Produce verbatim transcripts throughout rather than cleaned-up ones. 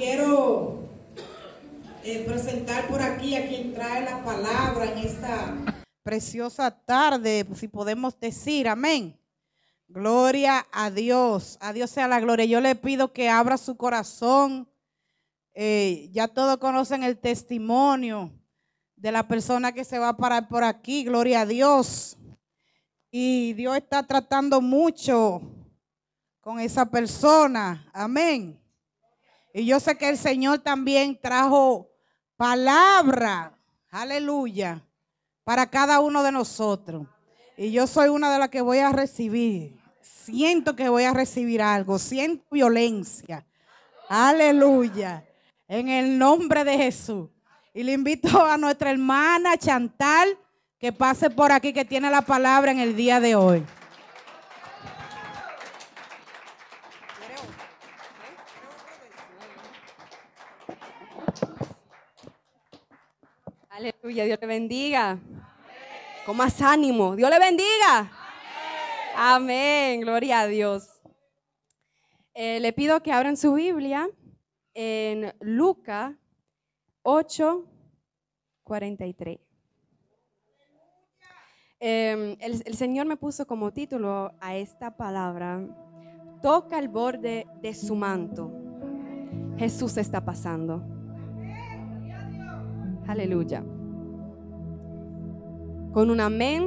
quiero eh, presentar por aquí a quien trae la palabra en esta preciosa tarde, si podemos decir, amén. Gloria a Dios, a Dios sea la gloria. Yo le pido que abra su corazón. Eh, ya todos conocen el testimonio de la persona que se va a parar por aquí, gloria a Dios. Y Dios está tratando mucho con esa persona, amén. Y yo sé que el Señor también trajo palabra, aleluya, para cada uno de nosotros. Y yo soy una de las que voy a recibir. Siento que voy a recibir algo, siento violencia, aleluya, en el nombre de Jesús. Y le invito a nuestra hermana Chantal que pase por aquí, que tiene la palabra en el día de hoy. Aleluya, Dios le bendiga. Amén. Con más ánimo, Dios le bendiga. Amén, Amén. Gloria a Dios. Eh, le pido que abran su Biblia en Lucas ocho, cuarenta y tres. Eh, el, el Señor me puso como título a esta palabra: toca el borde de su manto. Jesús está pasando. Aleluya. Con un amén.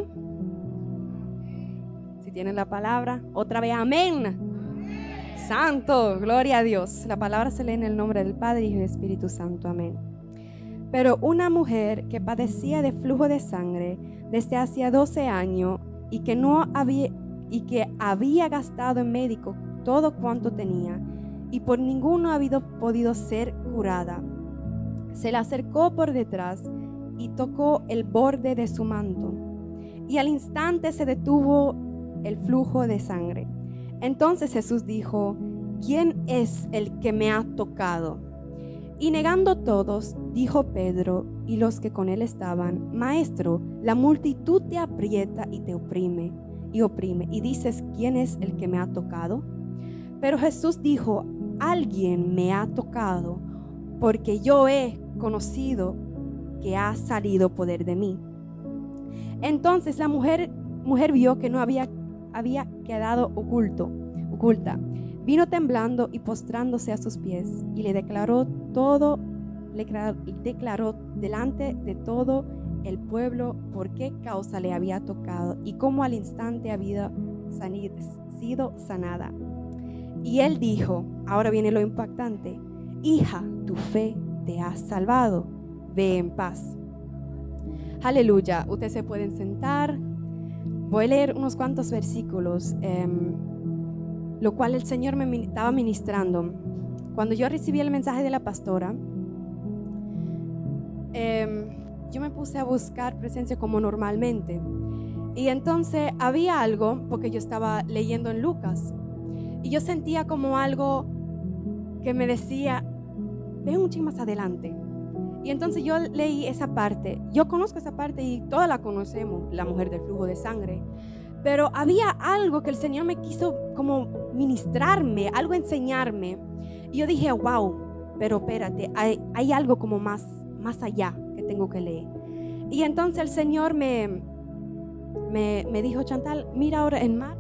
Si tienen la palabra, otra vez amén. Santo, gloria a Dios. La palabra se lee en el nombre del Padre, Hijo y Espíritu Santo. Amén. Pero una mujer que padecía de flujo de sangre desde hacía doce años y que no había y que había gastado en médico todo cuanto tenía y por ninguno había podido ser curada, se le acercó por detrás y tocó el borde de su manto, y al instante se detuvo el flujo de sangre. Entonces Jesús dijo: ¿quién es el que me ha tocado? Y negando todos, dijo Pedro y los que con él estaban: Maestro, la multitud te aprieta y te oprime y oprime, y dices: ¿quién es el que me ha tocado? Pero Jesús dijo: alguien me ha tocado, porque yo he conocido que ha salido poder de mí. Entonces la mujer, mujer vio que no había, había quedado oculto, oculta. Vino temblando y postrándose a sus pies, y le declaró todo, le declaró delante de todo el pueblo por qué causa le había tocado y cómo al instante había sido sanada. Y él dijo, ahora viene lo impactante: hija, tu fe te ha salvado, ve en paz. Aleluya. Ustedes se pueden sentar. Voy a leer unos cuantos versículos, eh, lo cual el Señor me estaba ministrando. Cuando yo recibí el mensaje de la pastora, eh, yo me puse a buscar presencia como normalmente. Y entonces había algo, porque yo estaba leyendo en Lucas, y yo sentía como algo que me decía: ven un chin más adelante. Y entonces yo leí esa parte. Yo conozco esa parte y todas la conocemos, la mujer del flujo de sangre. Pero había algo que el Señor me quiso como ministrarme, algo enseñarme. Y yo dije, wow, pero espérate, hay, hay algo como más, más allá que tengo que leer. Y entonces el Señor me, me, me dijo: Chantal, mira ahora en mar.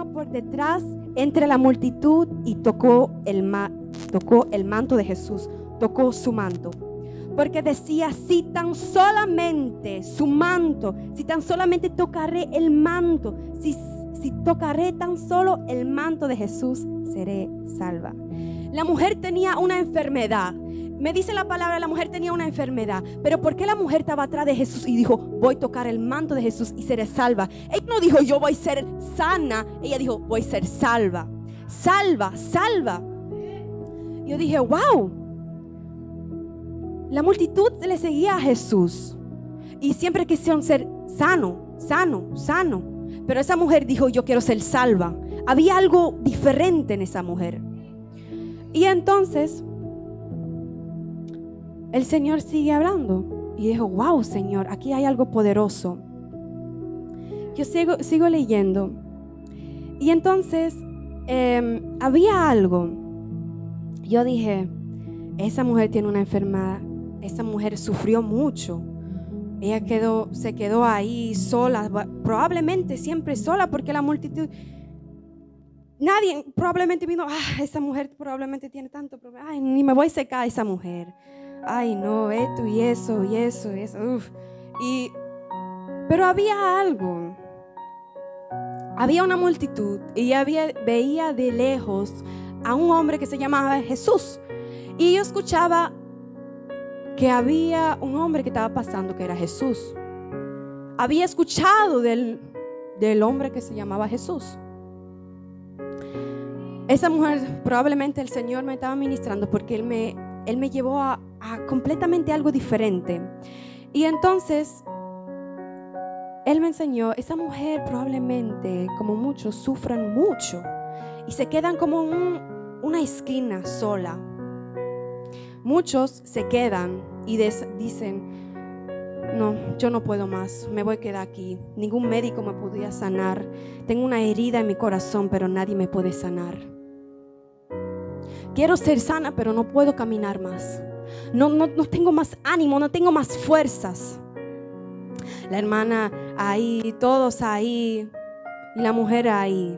vino por detrás entre la multitud y tocó el, ma tocó el manto de Jesús, tocó su manto. Porque decía, si tan solamente su manto, si tan solamente tocaré el manto, si, si tocaré tan solo el manto de Jesús, seré salva. La mujer tenía una enfermedad. Me dice la palabra, la mujer tenía una enfermedad. Pero ¿por qué la mujer estaba atrás de Jesús y dijo, voy a tocar el manto de Jesús y seré salva? Ella no dijo, yo voy a ser sana. Ella dijo, voy a ser salva. Salva, salva. Yo dije, wow. La multitud le seguía a Jesús y siempre quisieron ser sano, sano, sano. Pero esa mujer dijo, yo quiero ser salva. Había algo diferente en esa mujer. Y entonces el Señor sigue hablando y dijo, wow, Señor, aquí hay algo poderoso. Yo sigo, sigo leyendo. Y entonces eh, había algo. Yo dije, esa mujer tiene una enfermedad. Esa mujer sufrió mucho. Ella quedó, se quedó ahí sola, probablemente siempre sola, porque la multitud, nadie probablemente vino, ah, esa mujer probablemente tiene tanto problema, ay, ni me voy a secar a esa mujer, ay, no, esto y eso y eso y eso, uf. Y, pero había algo, había una multitud y había, veía de lejos a un hombre que se llamaba Jesús, y yo escuchaba que había un hombre que estaba pasando que era Jesús. Había escuchado del, del hombre que se llamaba Jesús. Esa mujer, probablemente el Señor me estaba ministrando porque Él me, él me llevó a, a completamente algo diferente. Y entonces Él me enseñó, esa mujer probablemente, como muchos, sufran mucho y se quedan como en un, una esquina sola. Muchos se quedan y des, dicen, no, yo no puedo más, me voy a quedar aquí. Ningún médico me podía sanar. Tengo una herida en mi corazón, pero nadie me puede sanar. Quiero ser sana, pero no puedo caminar más. No, no, no tengo más ánimo, no tengo más fuerzas. La hermana ahí, todos ahí, y la mujer ahí.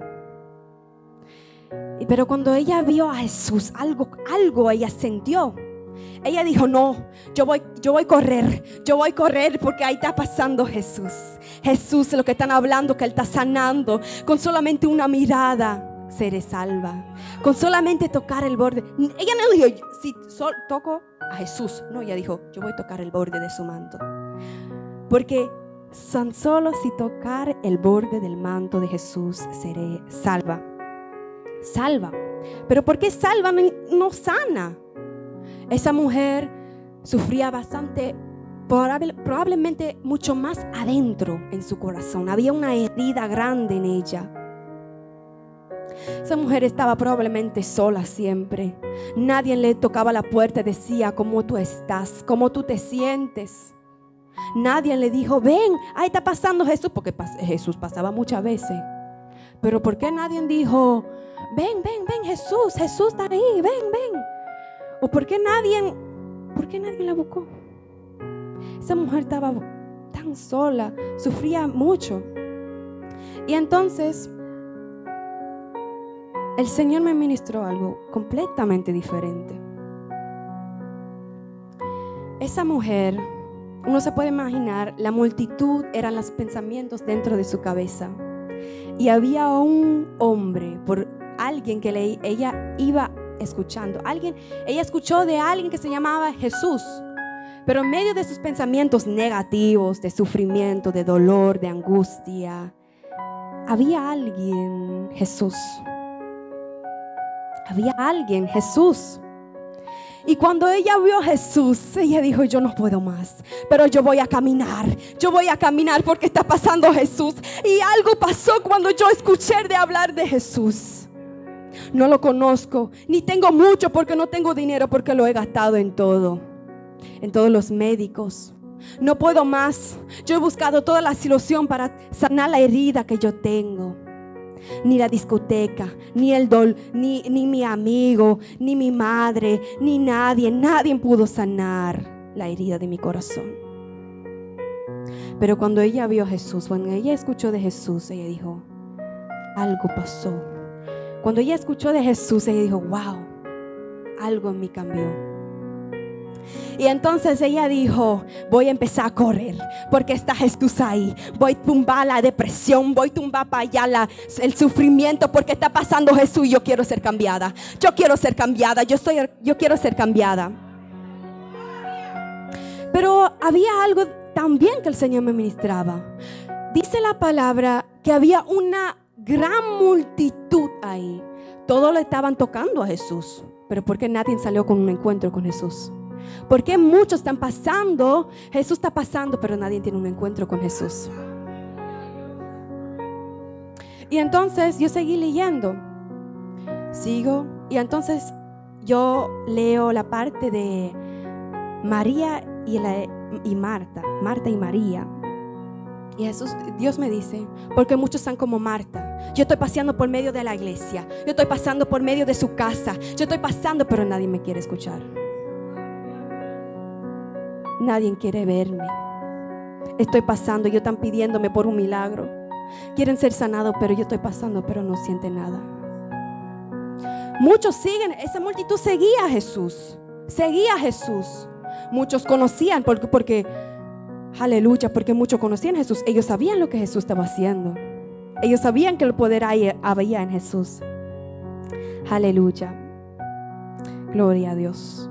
Pero cuando ella vio a Jesús, algo, algo ella sintió. Ella dijo, no, yo voy, yo voy a correr, yo voy a correr porque ahí está pasando Jesús. Jesús, lo que están hablando, que Él está sanando. Con solamente una mirada seré salva. Con solamente tocar el borde. Ella no dijo, si so, toco a Jesús. No, ella dijo, yo voy a tocar el borde de su manto. Porque tan solo si tocar el borde del manto de Jesús seré salva. Salva. Pero ¿por qué salva no, no sana? Esa mujer sufría bastante, probable, probablemente mucho más adentro en su corazón. Había una herida grande en ella. Esa mujer estaba probablemente sola siempre. Nadie le tocaba la puerta y decía, ¿cómo tú estás? ¿Cómo tú te sientes? Nadie le dijo, ven, ahí está pasando Jesús, porque pas- Jesús pasaba muchas veces. Pero ¿por qué nadie dijo, ven, ven, ven, Jesús, Jesús está ahí, ven, ven? ¿O por qué nadie, por qué nadie la buscó? Esa mujer estaba tan sola, sufría mucho. Y entonces el Señor me ministró algo completamente diferente. Esa mujer, uno se puede imaginar, la multitud eran los pensamientos dentro de su cabeza. Y había un hombre, por alguien que le, ella iba escuchando. Alguien, ella escuchó de alguien que se llamaba Jesús. Pero en medio de sus pensamientos negativos, de sufrimiento, de dolor, de angustia, había alguien, Jesús. Había alguien, Jesús. Y cuando ella vio a Jesús, ella dijo, yo no puedo más, pero yo voy a caminar, yo voy a caminar porque está pasando Jesús. Y algo pasó cuando yo escuché de hablar de Jesús. No lo conozco, ni tengo mucho porque no tengo dinero, porque lo he gastado en todo, en todos los médicos. No puedo más, yo he buscado toda la solución para sanar la herida que yo tengo. Ni la discoteca, ni el dol, ni, ni mi amigo, ni mi madre, ni nadie, nadie pudo sanar la herida de mi corazón. Pero cuando ella vio a Jesús, cuando ella escuchó de Jesús, ella dijo, algo pasó. Cuando ella escuchó de Jesús, ella dijo, wow, algo en mí cambió. Y entonces ella dijo, voy a empezar a correr porque está Jesús ahí. Voy a tumbar la depresión, voy a tumbar para allá la, el sufrimiento porque está pasando Jesús y yo quiero ser cambiada. Yo quiero ser cambiada, yo, soy, yo quiero ser cambiada. Pero había algo también que el Señor me ministraba. Dice la palabra que había una gran multitud ahí. Todos le estaban tocando a Jesús. Pero ¿por qué nadie salió con un encuentro con Jesús? Porque muchos están pasando, Jesús está pasando, pero nadie tiene un encuentro con Jesús. Y entonces yo seguí leyendo, sigo, y entonces yo leo la parte de María y, la, y Marta, Marta y María. Y Jesús, Dios me dice, porque muchos están como Marta. Yo estoy pasando por medio de la iglesia, yo estoy pasando por medio de su casa, yo estoy pasando, pero nadie me quiere escuchar. Nadie quiere verme. Estoy pasando, ellos están pidiéndome por un milagro. Quieren ser sanados, pero yo estoy pasando, pero no sienten nada. Muchos siguen, esa multitud seguía a Jesús. Seguía a Jesús. Muchos conocían, porque, porque aleluya, porque muchos conocían a Jesús. Ellos sabían lo que Jesús estaba haciendo. Ellos sabían que el poder había en Jesús. Aleluya. Gloria a Dios.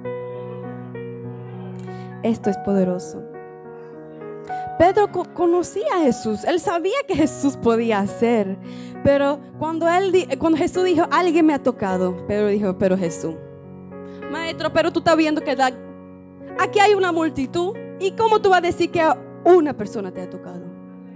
Esto es poderoso. Pedro co- conocía a Jesús. Él sabía que Jesús podía hacer. Pero cuando, él di- cuando Jesús dijo, alguien me ha tocado, Pedro dijo, pero Jesús. Maestro, pero tú estás viendo que da, aquí hay una multitud. ¿Y cómo tú vas a decir que una persona te ha tocado?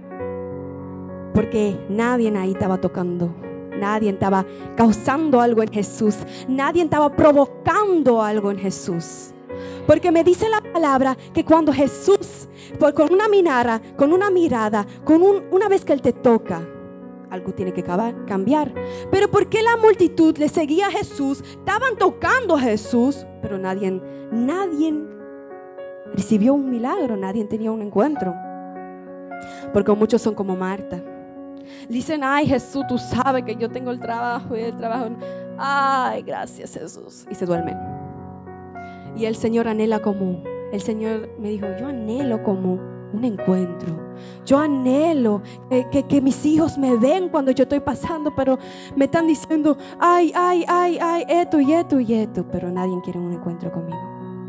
Porque nadie ahí estaba tocando. Nadie estaba causando algo en Jesús. Nadie estaba provocando algo en Jesús. Porque me dice la palabra que cuando Jesús, por, con una mirada, con una mirada, con un, una vez que Él te toca, algo tiene que cambiar. Pero ¿por qué la multitud le seguía a Jesús? Estaban tocando a Jesús, pero nadie, nadie recibió un milagro, nadie tenía un encuentro. Porque muchos son como Marta. Dicen, ay Jesús, tú sabes que yo tengo el trabajo y el trabajo. Ay, gracias Jesús. Y se duermen. Y el Señor anhela como, el Señor me dijo, yo anhelo como un encuentro. Yo anhelo que, que, que mis hijos me ven cuando yo estoy pasando, pero me están diciendo, ay, ay, ay, ay, esto y esto y esto, pero nadie quiere un encuentro conmigo.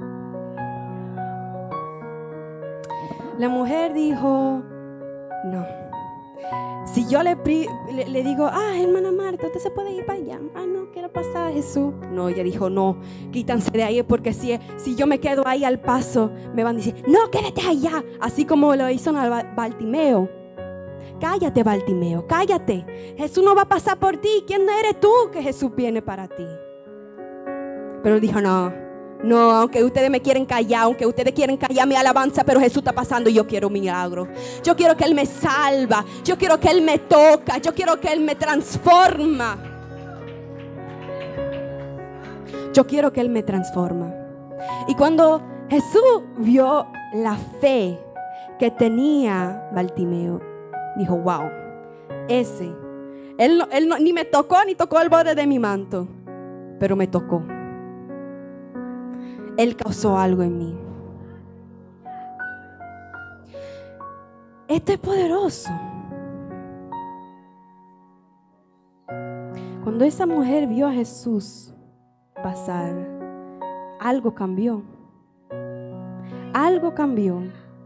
La mujer dijo, no. Si yo le, le, le digo, ah, hermana Marta, usted se puede ir para allá. Ah, no, quiero pasar a Jesús. No, ella dijo, no, quítanse de ahí, porque si, si yo me quedo ahí al paso, me van a decir, no, quédate allá. Así como lo hizo a Bartimeo. Cállate, Bartimeo, cállate. Jesús no va a pasar por ti. ¿Quién eres tú que Jesús viene para ti? Pero dijo, no. No, aunque ustedes me quieren callar, aunque ustedes quieren callar mi alabanza, pero Jesús está pasando y yo quiero un milagro. Yo quiero que Él me salva, yo quiero que Él me toca, yo quiero que Él me transforma. Yo quiero que Él me transforma. Y cuando Jesús vio la fe que tenía Bartimeo, dijo, wow, ese, Él, él no, ni me tocó ni tocó el borde de mi manto, pero me tocó. Él causó algo en mí. Esto es poderoso. Cuando esa mujer vio a Jesús pasar, algo cambió. Algo cambió.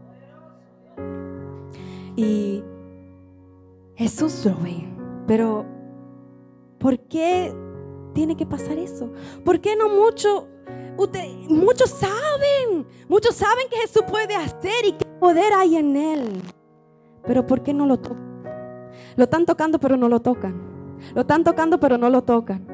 Y Jesús lo ve. Pero ¿por qué tiene que pasar eso? ¿Por qué no mucho? Usted, muchos saben, muchos saben que Jesús puede hacer y qué poder hay en Él. Pero ¿por qué no lo tocan? Lo están tocando pero no lo tocan. Lo están tocando pero no lo tocan.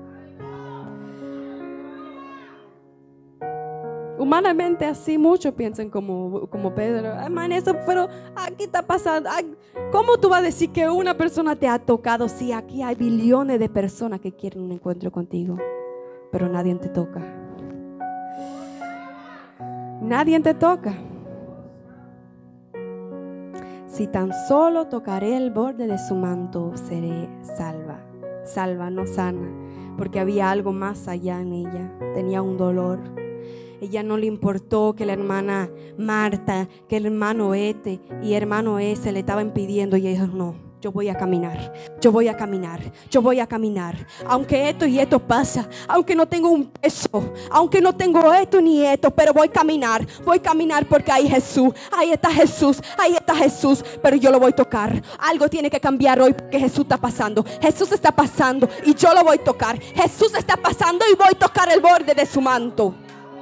Humanamente así muchos piensan como, como Pedro. Hermano, eso, pero aquí está pasando. ¿Cómo tú vas a decir que una persona te ha tocado si aquí hay billones de personas que quieren un encuentro contigo? Pero nadie te toca. Nadie te toca. si tan solo tocaré el borde de su manto, seré salva. Salva, no sana, porque había algo más allá en ella. Tenía un dolor. Ella no le importó que la hermana Marta, que el hermano Ete y hermano ese le estaban pidiendo, y ella dijo, no, yo voy a caminar, yo voy a caminar, yo voy a caminar. Aunque esto y esto pasa, aunque no tengo un peso, aunque no tengo esto ni esto, pero voy a caminar, voy a caminar porque hay Jesús, ahí está Jesús, ahí está Jesús, pero yo lo voy a tocar. Algo tiene que cambiar hoy porque Jesús está pasando, Jesús está pasando y yo lo voy a tocar. Jesús está pasando y voy a tocar el borde de su manto.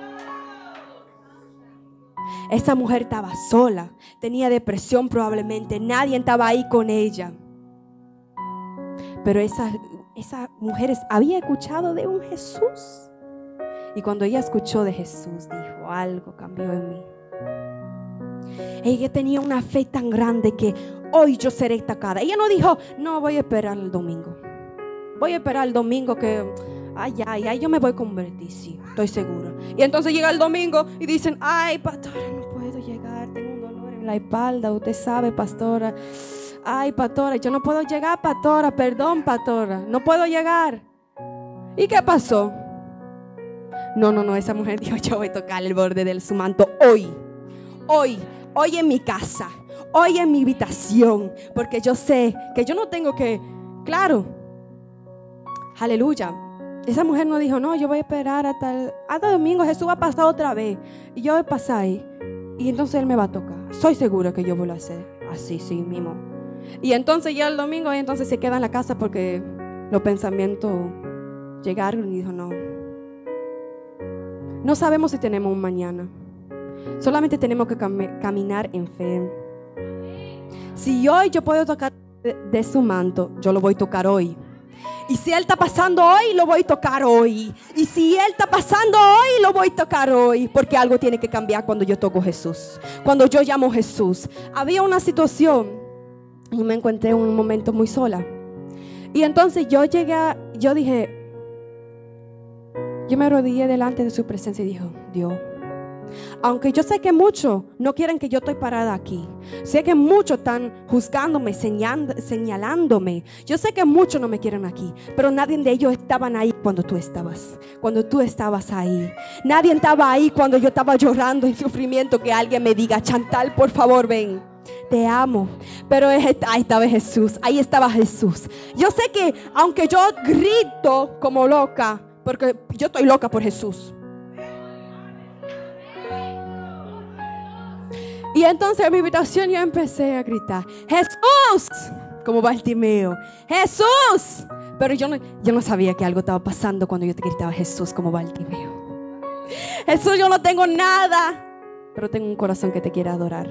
Esa mujer estaba sola, tenía depresión probablemente, nadie estaba ahí con ella. Pero esa, esa mujer había escuchado de un Jesús. Y cuando ella escuchó de Jesús, dijo, algo cambió en mí. Ella tenía una fe tan grande que hoy yo seré tocada. Ella no dijo, no, voy a esperar el domingo. Voy a esperar el domingo que... Ay, ay, ay, yo me voy a convertir, sí, estoy segura. Y entonces llega el domingo y dicen, ay, pastora, no puedo llegar, tengo un dolor en la espalda, usted sabe, pastora. Ay, pastora, yo no puedo llegar, pastora, perdón, pastora, no puedo llegar. ¿Y qué pasó? No, no, no, esa mujer dijo, yo voy a tocar el borde de su manto hoy, hoy, hoy en mi casa, hoy en mi habitación, porque yo sé que yo no tengo que, claro, aleluya. Esa mujer no dijo, no, yo voy a esperar hasta el, hasta el domingo, Jesús va a pasar otra vez. Y yo voy a pasar ahí. Y entonces Él me va a tocar. Soy segura que yo voy a hacer así, sí mismo. Y entonces ya el domingo, y entonces se queda en la casa porque los pensamientos llegaron y dijo, no. No sabemos si tenemos un mañana. Solamente tenemos que cam- caminar en fe. Si hoy yo puedo tocar de, de su manto, yo lo voy a tocar hoy. Y si Él está pasando hoy, lo voy a tocar hoy. Y si Él está pasando hoy, lo voy a tocar hoy. Porque algo tiene que cambiar cuando yo toco Jesús. Cuando yo llamo Jesús. Había una situación y me encontré en un momento muy sola. Y entonces yo llegué, a, yo dije, yo me arrodillé delante de su presencia y dije, Dios, aunque yo sé que muchos no quieren que yo estoy parada aquí, sé que muchos están juzgándome, señalando, señalándome, yo sé que muchos no me quieren aquí, pero nadie de ellos estaban ahí cuando tú estabas, cuando tú estabas ahí. Nadie estaba ahí cuando yo estaba llorando en sufrimiento, que alguien me diga, Chantal, por favor, ven, te amo. Pero ahí estaba Jesús, ahí estaba Jesús. Yo sé que aunque yo grito como loca, porque yo estoy loca por Jesús. Y entonces en mi habitación yo empecé a gritar, ¡Jesús! Como Bartimeo, ¡Jesús! Pero yo no, yo no sabía que algo estaba pasando cuando yo te gritaba Jesús como Bartimeo. Jesús, yo no tengo nada, pero tengo un corazón que te quiere adorar.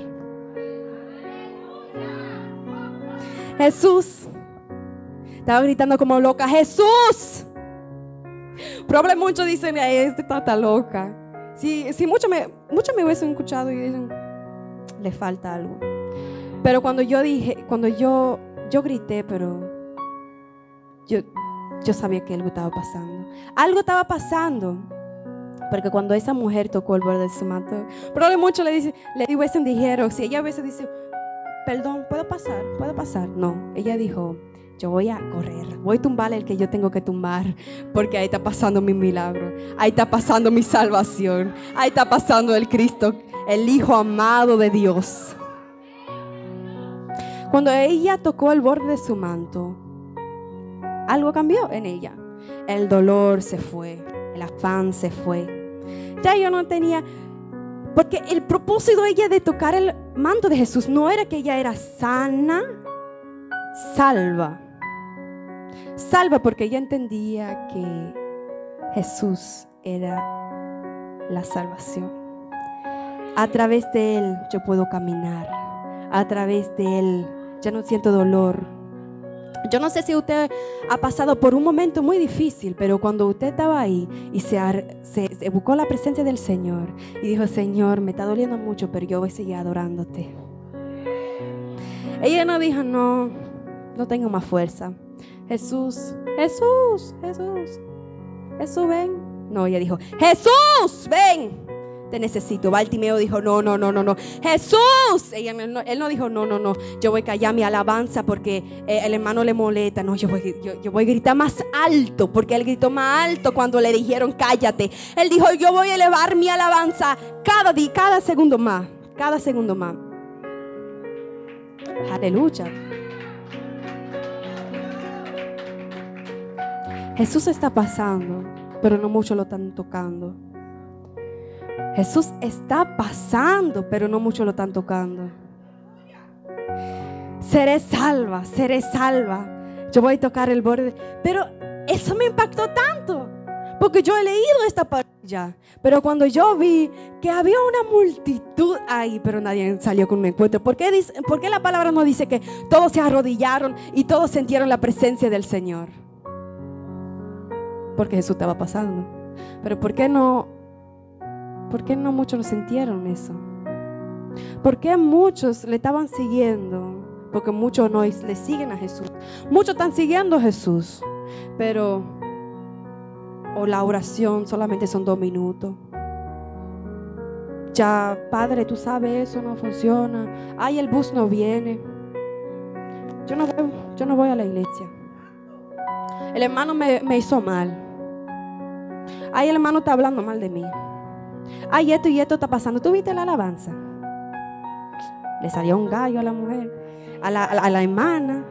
Jesús. Estaba gritando como loca, ¡Jesús! Probablemente muchos dicen, esta está, está loca. Si, si muchos me, mucho me hubiesen escuchado y dicen, le falta algo. Pero cuando yo dije, cuando yo, yo grité, pero yo, yo sabía que algo estaba pasando. Algo estaba pasando. Porque cuando esa mujer tocó el borde de su manto, probablemente muchos le dicen, le hubiesen dijeron, si ella a veces dice, perdón, ¿puedo pasar? ¿Puedo pasar? No, ella dijo, yo voy a correr, voy a tumbar el que yo tengo que tumbar, porque ahí está pasando mi milagro, ahí está pasando mi salvación, ahí está pasando el Cristo, el Hijo amado de Dios. Cuando ella tocó el borde de su manto, algo cambió en ella. El dolor se fue, el afán se fue. Ya yo no tenía, porque el propósito de ella de tocar el manto de Jesús no era que ella era sana, salva. Salva porque ella entendía que Jesús era la salvación. A través de Él yo puedo caminar. A través de Él ya no siento dolor. Yo no sé si usted ha pasado por un momento muy difícil, pero cuando usted estaba ahí y se, se, se buscó la presencia del Señor y dijo, Señor, me está doliendo mucho, pero yo voy a seguir adorándote. Ella no dijo, no, no tengo más fuerza. Jesús, Jesús, Jesús, Jesús, ven. No, ella dijo, Jesús, ven. te necesito. Bartimeo dijo, no, no, no, no, no. Jesús. Ella, él, no, él no dijo, no, no, no. Yo voy a callar mi alabanza porque eh, el hermano le molesta. No, yo voy, yo, yo voy a gritar más alto, porque él gritó más alto cuando le dijeron, cállate. Él dijo, yo voy a elevar mi alabanza cada día, cada segundo más, cada segundo más. Aleluya. Jesús está pasando, pero no muchos lo están tocando. Jesús está pasando, pero no muchos lo están tocando. Seré salva, seré salva. Yo voy a tocar el borde. Pero eso me impactó tanto, porque yo he leído esta parte ya. Pero cuando yo vi que había una multitud ahí, pero nadie salió con un encuentro. ¿Por qué, dice, ¿Por qué la palabra no dice que todos se arrodillaron y todos sintieron la presencia del Señor? Porque Jesús estaba pasando. Pero ¿por qué no? ¿Por qué no muchos lo sintieron eso? ¿Por qué muchos le estaban siguiendo? Porque muchos no le siguen a Jesús. Muchos están siguiendo a Jesús, pero o la oración solamente son dos minutos. Ya, Padre, tú sabes, eso no funciona. Ay, el bus no viene. Yo no voy, yo no voy a la iglesia. El hermano me, me hizo mal. Ay, el hermano está hablando mal de mí. Ay, esto y esto está pasando. ¿Tú viste la alabanza? Le salió un gallo a la mujer, a la, a la, a la hermana.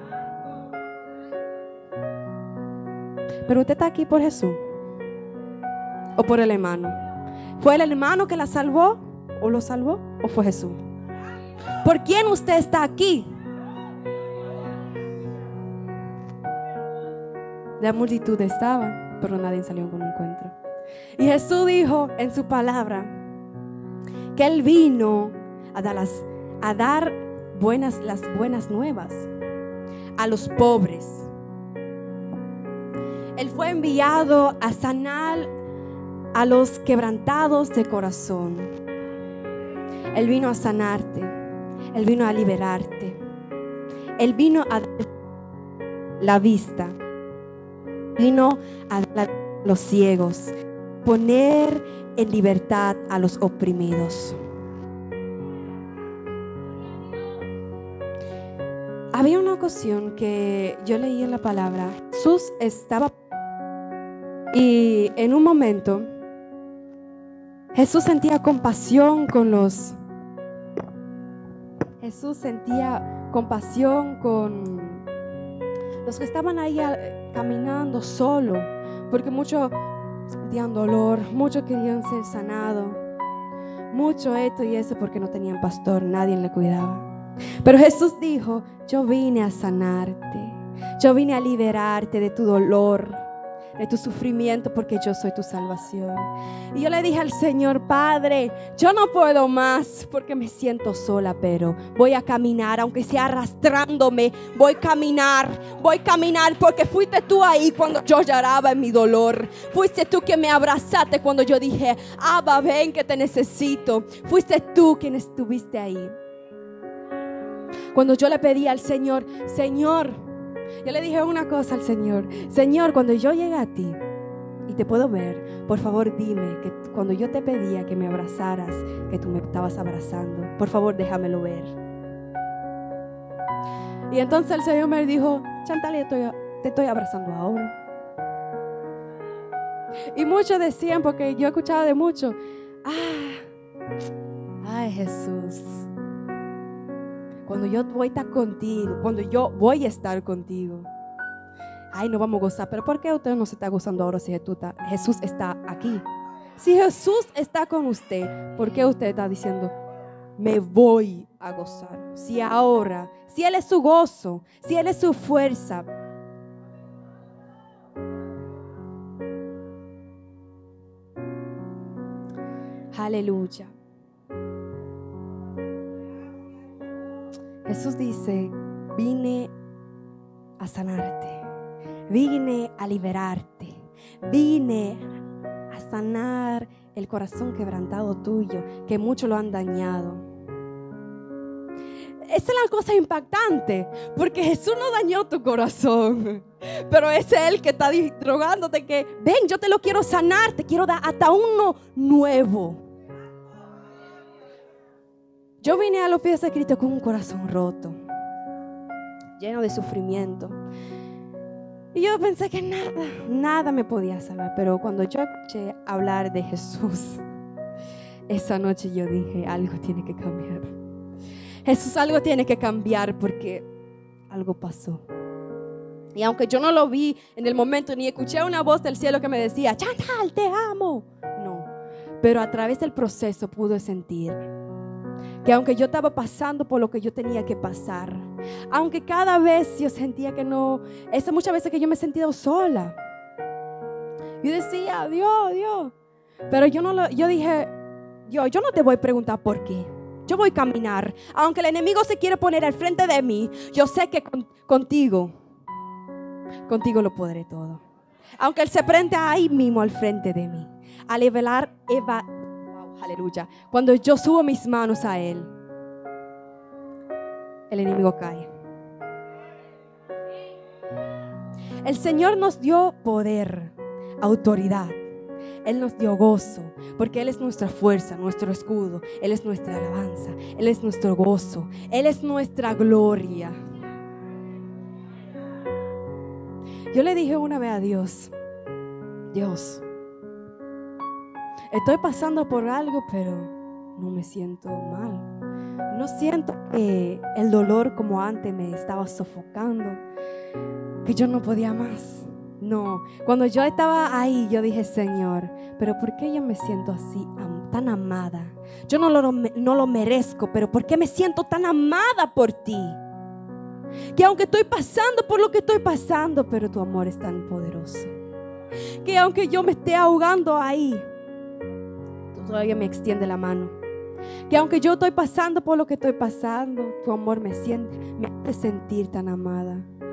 Pero usted está aquí por Jesús o por el hermano. ¿Fue el hermano que la salvó o lo salvó o fue Jesús? ¿Por quién usted está aquí? La multitud estaba, pero nadie salió con un encuentro. Y Jesús dijo en su palabra que Él vino a dar, las, a dar buenas, las buenas nuevas a los pobres. Él fue enviado a sanar a los quebrantados de corazón. Él vino a sanarte. Él vino a liberarte. Él vino a dar la vista. Vino a dar a los ciegos. Poner en libertad a los oprimidos. Había una ocasión que yo leí en la palabra. Jesús estaba y en un momento Jesús sentía compasión con los Jesús sentía compasión con los que estaban ahí caminando solo, porque muchos sentían dolor, muchos querían ser sanados, mucho esto y eso porque no tenían pastor, nadie le cuidaba. Pero Jesús dijo, yo vine a sanarte, yo vine a liberarte de tu dolor, de tu sufrimiento, porque yo soy tu salvación. Y yo le dije al Señor, Padre, yo no puedo más porque me siento sola, pero voy a caminar, aunque sea arrastrándome, voy a caminar, voy a caminar porque fuiste tú ahí cuando yo lloraba en mi dolor. Fuiste tú que me abrazaste cuando yo dije, Abba, ven que te necesito. Fuiste tú quien estuviste ahí. Cuando yo le pedí al Señor, Señor, yo le dije una cosa al Señor, Señor, cuando yo llegue a ti y te puedo ver, por favor dime que cuando yo te pedía que me abrazaras, que tú me estabas abrazando, por favor déjamelo ver. Y entonces el Señor me dijo, Chantal, te estoy, te estoy abrazando ahora. Y muchos decían, porque yo he escuchado de muchos, ah, ay Jesús, cuando yo voy a estar contigo, cuando yo voy a estar contigo, ay, no vamos a gozar. Pero ¿por qué usted no se está gozando ahora si Jesús está aquí? Si Jesús está con usted, ¿por qué usted está diciendo, me voy a gozar? Si ahora, si Él es su gozo, si Él es su fuerza. Aleluya. Jesús dice, vine a sanarte, vine a liberarte, vine a sanar el corazón quebrantado tuyo, que muchos lo han dañado. Esa es la cosa impactante, porque Jesús no dañó tu corazón, pero es Él que está drogándote, que ven, yo te lo quiero sanar, te quiero dar hasta uno nuevo. Yo vine a los pies de Cristo con un corazón roto, lleno de sufrimiento. Y yo pensé que nada, nada me podía salvar. Pero cuando yo escuché hablar de Jesús, esa noche yo dije, algo tiene que cambiar. Jesús, algo tiene que cambiar porque algo pasó. Y aunque yo no lo vi en el momento, ni escuché una voz del cielo que me decía, Chantal, te amo. No, pero a través del proceso pude sentir que aunque yo estaba pasando por lo que yo tenía que pasar, aunque cada vez yo sentía que no, esas muchas veces que yo me he sentido sola, yo decía, Dios, Dios, pero yo no lo, yo dije, Dios, yo no te voy a preguntar por qué, yo voy a caminar, aunque el enemigo se quiere poner al frente de mí, yo sé que con, contigo, contigo lo podré todo, aunque él se prende ahí mismo al frente de mí, a nivelar, eva, aleluya. Cuando yo subo mis manos a Él, el enemigo cae. El Señor nos dio poder, autoridad. Él nos dio gozo, porque Él es nuestra fuerza, nuestro escudo. Él es nuestra alabanza. Él es nuestro gozo. Él es nuestra gloria. Yo le dije una vez a Dios, Dios, estoy pasando por algo, pero no me siento mal. No siento que el dolor como antes me estaba sofocando, que yo no podía más. No, cuando yo estaba ahí, yo dije, Señor, pero ¿por qué yo me siento así, tan amada? Yo no lo, no lo merezco, pero ¿por qué me siento tan amada por ti? Que aunque estoy pasando por lo que estoy pasando, pero tu amor es tan poderoso. Que aunque yo me esté ahogando ahí, todavía me extiende la mano. Que aunque yo estoy pasando por lo que estoy pasando, tu amor me siente, me hace sentir tan amada.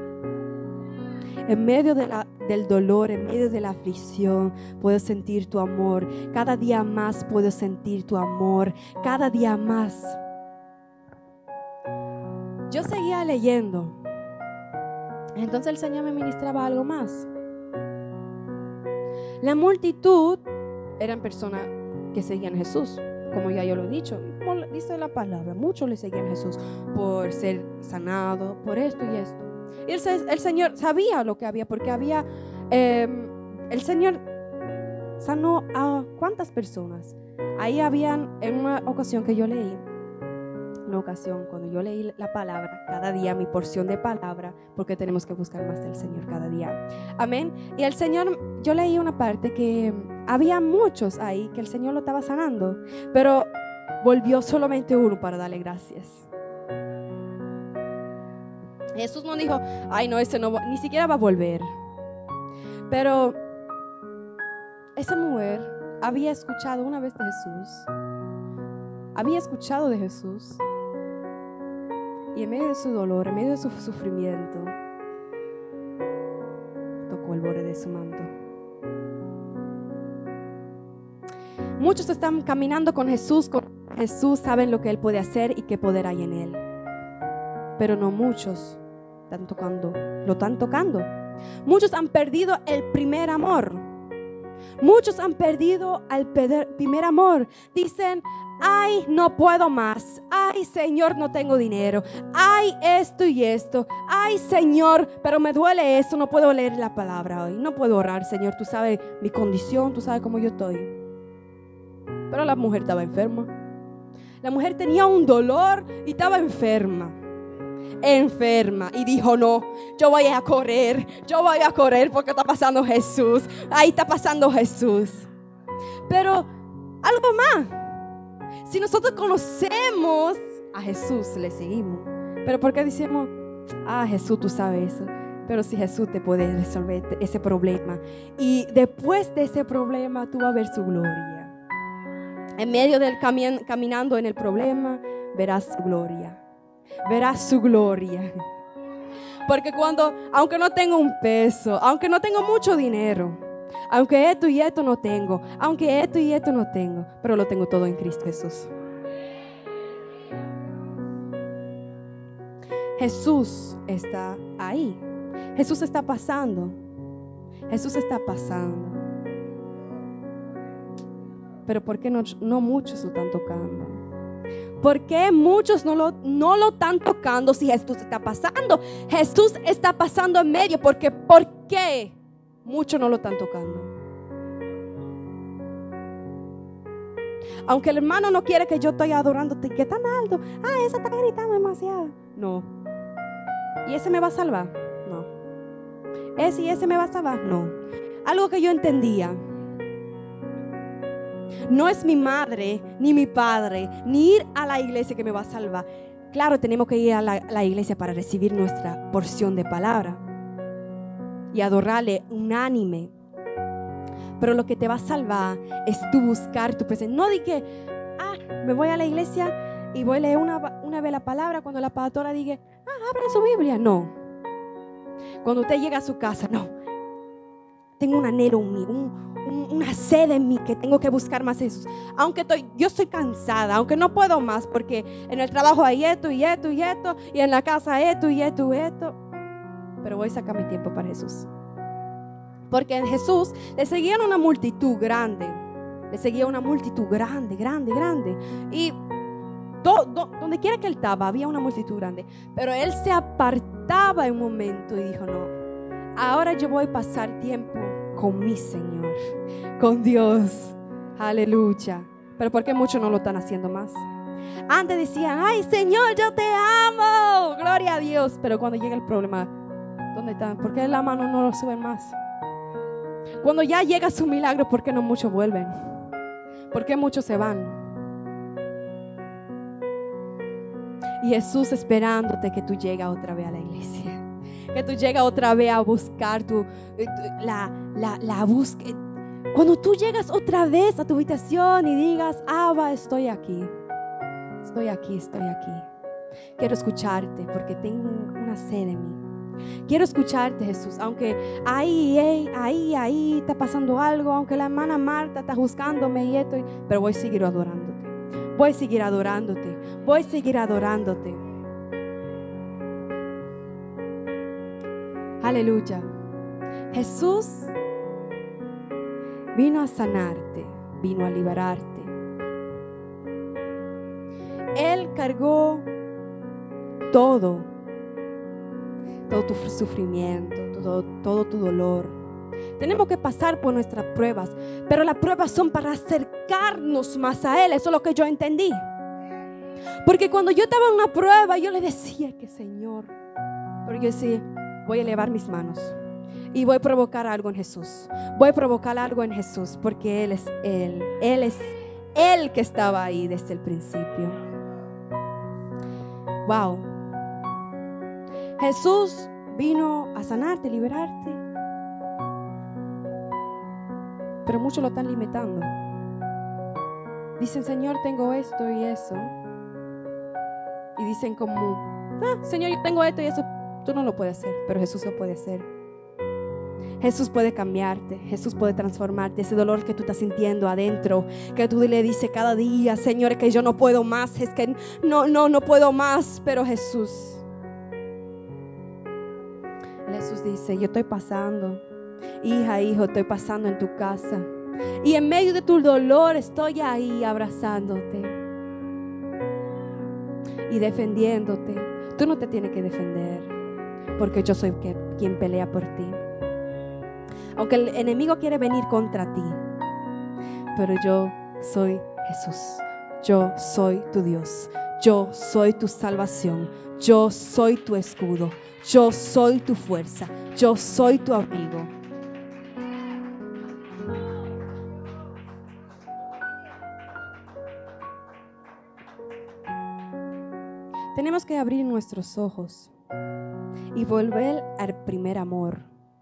En medio de la, del dolor, en medio de la aflicción, puedo sentir tu amor. Cada día más puedo sentir tu amor. Cada día más. Yo seguía leyendo. Entonces el Señor me ministraba algo más. La multitud eran personas que seguían a Jesús, como ya yo lo he dicho, como dice la palabra, muchos le seguían a Jesús por ser sanado, por esto y esto. Y el, el Señor sabía lo que había, porque había, eh, el Señor sanó a ¿cuántas personas? Ahí habían, en una ocasión que yo leí, una ocasión cuando yo leí la palabra, cada día mi porción de palabra, porque tenemos que buscar más del Señor cada día. Amén. Y el Señor, yo leí una parte que había muchos ahí que el Señor lo estaba sanando, pero volvió solamente uno para darle gracias. Jesús no dijo, ay no, ese no, ni siquiera va a volver. Pero esa mujer había escuchado una vez de Jesús, había escuchado de Jesús, y en medio de su dolor, en medio de su sufrimiento, tocó el borde de su manto. Muchos están caminando con Jesús, con Jesús, saben lo que Él puede hacer y qué poder hay en Él. Pero no muchos están tocando, lo están tocando. Muchos han perdido el primer amor. Muchos han perdido el primer amor. Dicen, ay, no puedo más. Ay, Señor, no tengo dinero. Ay, esto y esto. Ay, Señor, pero me duele esto. No puedo leer la palabra hoy. No puedo orar, Señor. Tú sabes mi condición. Tú sabes cómo yo estoy. Pero la mujer estaba enferma. La mujer tenía un dolor y estaba enferma. Enferma. Y dijo, no, yo voy a correr. Yo voy a correr porque está pasando Jesús. Ahí está pasando Jesús. Pero algo más. Si nosotros conocemos a Jesús, le seguimos. Pero ¿por qué decimos, ah, Jesús, tú sabes eso? Pero si Jesús te puede resolver ese problema. Y después de ese problema, tú vas a ver su gloria. En medio del cami- caminando en el problema, verás su gloria. Verás su gloria. Porque cuando, aunque no tengo un peso, aunque no tengo mucho dinero, aunque esto y esto no tengo, aunque esto y esto no tengo, pero lo tengo todo en Cristo Jesús. Jesús está ahí. Jesús está pasando. Jesús está pasando. Pero ¿por qué no, no muchos lo están tocando? ¿Por qué muchos no lo, no lo están tocando si Jesús está pasando? Jesús está pasando en medio. Porque, ¿por qué muchos no lo están tocando? Aunque el hermano no quiere que yo estoy adorándote, que tan alto. Ah, esa está gritando demasiado. No. ¿Y ese me va a salvar? No. ¿Ese y ese me va a salvar? No. Algo que yo entendía. No es mi madre, ni mi padre, ni ir a la iglesia que me va a salvar. Claro, tenemos que ir a la, a la iglesia para recibir nuestra porción de palabra y adorarle unánime. Pero lo que te va a salvar es tú buscar tu presencia. No di que, ah, me voy a la iglesia y voy a leer una, una vez la palabra cuando la pastora diga, ah, abra su Biblia. No. Cuando usted llega a su casa, no. Tengo un anhelo en mí, un, un, una sed en mí que tengo que buscar más a Jesús. Aunque estoy, yo estoy cansada, aunque no puedo más, porque en el trabajo hay esto y esto y esto, y en la casa esto y esto y esto. Pero voy a sacar mi tiempo para Jesús. Porque en Jesús le seguían una multitud grande. Le seguía una multitud grande, grande, grande. Y do, do, donde quiera que él estaba, había una multitud grande. Pero él se apartaba en un momento y dijo, no, ahora yo voy a pasar tiempo con mi Señor, con Dios. Aleluya. Pero ¿por qué muchos no lo están haciendo más? Antes decían, ay Señor, yo te amo, gloria a Dios. Pero cuando llega el problema, ¿dónde están? ¿Por qué la mano no lo suben más? Cuando ya llega su milagro, ¿por qué no muchos vuelven? ¿Por qué muchos se van? Y Jesús esperándote que tú llegues otra vez a la iglesia, que tú llegues otra vez a buscar tu, la, la, la búsqueda. Cuando tú llegas otra vez a tu habitación y digas, Abba, estoy aquí, estoy aquí, estoy aquí. Quiero escucharte porque tengo una sed en mí. Quiero escucharte, Jesús, aunque ahí, ahí, ahí, ahí está pasando algo, aunque la hermana Marta está juzgándome y esto, pero voy a seguir adorándote, voy a seguir adorándote, voy a seguir adorándote. Aleluya. Jesús vino a sanarte, vino a liberarte. Él cargó todo. Todo tu sufrimiento, todo, todo tu dolor. Tenemos que pasar por nuestras pruebas, pero las pruebas son para acercarnos más a Él. Eso es lo que yo entendí. Porque cuando yo estaba en una prueba, yo le decía que Señor, pero yo decía, voy a elevar mis manos y voy a provocar algo en Jesús. Voy a provocar algo en Jesús, porque Él es Él. Él es Él que estaba ahí desde el principio. Wow. Jesús vino a sanarte, liberarte. Pero muchos lo están limitando. Dicen, Señor, tengo esto y eso. Y dicen como, ah, Señor, yo tengo esto y eso. Tú no lo puedes hacer, pero Jesús lo puede hacer. Jesús puede cambiarte, Jesús puede transformarte. Ese dolor que tú estás sintiendo adentro, que tú le dices cada día, Señor, es que yo no puedo más, es que no, no, no puedo más. Pero Jesús Jesús dice, yo estoy pasando, hija, hijo, estoy pasando en tu casa. Y en medio de tu dolor estoy ahí abrazándote y defendiéndote. Tú no te tienes que defender, porque yo soy quien pelea por ti. Aunque el enemigo quiere venir contra ti, pero yo soy Jesús. Yo soy tu Dios. Yo soy tu salvación. Yo soy tu escudo. Yo soy tu fuerza. Yo soy tu abrigo. Tenemos que abrir nuestros ojos y volver al primer amor.